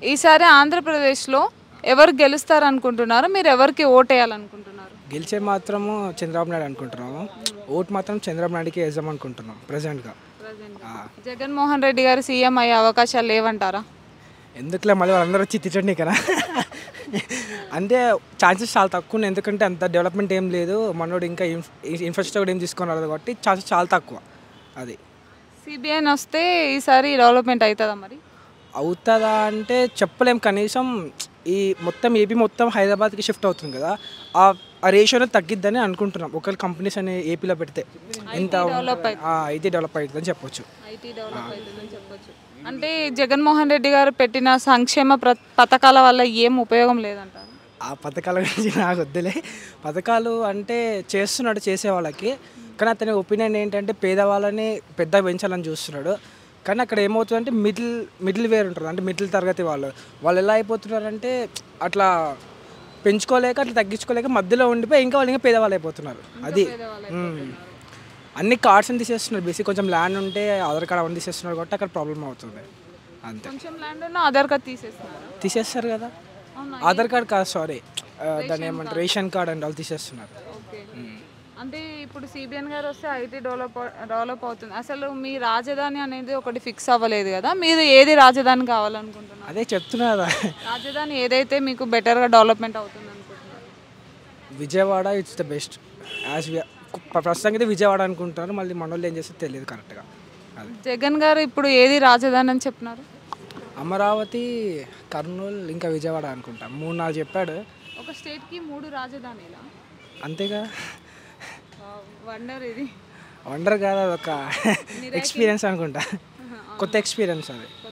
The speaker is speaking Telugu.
ఈసారి ఆంధ్రప్రదేశ్లో ఎవరు గెలుస్తారు అనుకుంటున్నారు? మీరు ఎవరికి ఓటేయాలనుకుంటున్నారు? గెలిచే మాత్రము చంద్రబాబు నాయుడు అనుకుంటున్నాము. ఓటు మాత్రం చంద్రబాబు నాయుడుకి వేద్దాం అనుకుంటున్నాం ప్రజెంట్గా. జగన్మోహన్ రెడ్డి గారు సీఎం అయ్యే అవకాశాలు లేవంటారా? ఎందుకులే మళ్ళీ వాళ్ళందరూ వచ్చి తిట్టండి కదా. అంటే ఛాన్సెస్ చాలా తక్కువ ఉన్నాయి. ఎందుకంటే అంత డెవలప్మెంట్ ఏం లేదు. మనోడు ఇంకా ఇన్ఫ్రాస్ట్రక్చర్ ఏం తీసుకొని రాలేదు కాబట్టి ఛాన్సెస్ చాలా తక్కువ. అది సిబిఐని వస్తే ఈసారి డెవలప్మెంట్ అవుతుందా మరి? అవుతుందా అంటే చెప్పలేం. కనీసం ఈ మొత్తం ఏపీ మొత్తం హైదరాబాద్కి షిఫ్ట్ అవుతుంది కదా, ఆ రేషియోనే తగ్గిద్దని అనుకుంటున్నాం. ఒకవేళ కంపెనీస్ అనే ఏపీలో పెడితే ఎంత ఐటీ డెవలప్ అవుతుందని చెప్పొచ్చు. అంటే జగన్మోహన్ రెడ్డి గారు పెట్టిన సంక్షేమ పథకాల వల్ల ఏం ఉపయోగం లేదంటారు? ఆ పథకాల గురించి నాకు వద్దులే. పథకాలు అంటే చేస్తున్నాడు చేసే వాళ్ళకి, కానీ అతని ఒపీనియన్ ఏంటంటే పేదవాళ్ళని పెద్దగా పెంచాలని చూస్తున్నాడు. కానీ అక్కడ ఏమవుతుందంటే మిడిల్ వేర్ ఉంటుంది. అంటే మిడిల్ తరగతి వాళ్ళు ఎలా అయిపోతున్నారంటే అట్లా పెంచుకోలేక అట్లా తగ్గించుకోలేక మధ్యలో ఉండిపోయి ఇంకా వాళ్ళు ఇంకా పేదవాళ్ళు అయిపోతున్నారు. అది అన్ని కార్డ్స్ని తీసేస్తున్నారు. బేసిక్ కొంచెం ల్యాండ్ ఉంటే ఆధార్ కార్డ్ అవన్నీ తీసేస్తున్నారు కాబట్టి అక్కడ ప్రాబ్లం అవుతుంది. అంతే. కొంచెం ల్యాండ్ ఉన్న ఆధార్ కార్డ్ తీసేస్తారు కదా. ఆధార్ కార్డ్ కాదు, సారీ, దాన్ని ఏమంటారు, రేషన్ కార్డ్ అండ్ వాళ్ళు తీసేస్తున్నారు. అంటే ఇప్పుడు సిబిఎన్ గారు వస్తే ఐటీ డెవలప్ అవుతుంది. అసలు మీ రాజధాని అనేది ఒకటి ఫిక్స్ అవ్వలేదు కదా, మీరు ఏది రాజధాని కావాలనుకుంటున్నారు? అదే చెప్తున్నా కదా, రాజధాని ఏదైతే మీకు బెటర్గా డెవలప్మెంట్ అవుతుంది అనుకుంటున్నారు? Vijayawada it's the best. ప్రస్తుతానికి అయితే విజయవాడ అనుకుంటున్నారు. మళ్ళీ మన వాళ్ళు ఏం చేస్తే తెలియదు కరెక్ట్గా. జగన్ గారు ఇప్పుడు ఏది రాజధాని అని చెప్తున్నారు? అమరావతి, కర్నూలు, ఇంకా విజయవాడ అనుకుంటా. 3-4 చెప్పాడు. ఒక స్టేట్కి 3 రాజధానిలా? అంతేగా. వండర్ ఇది. వండర్ కాదు, అదొక ఎక్స్పీరియన్స్ అనుకుంటా. కొత్త ఎక్స్పీరియన్స్ అది.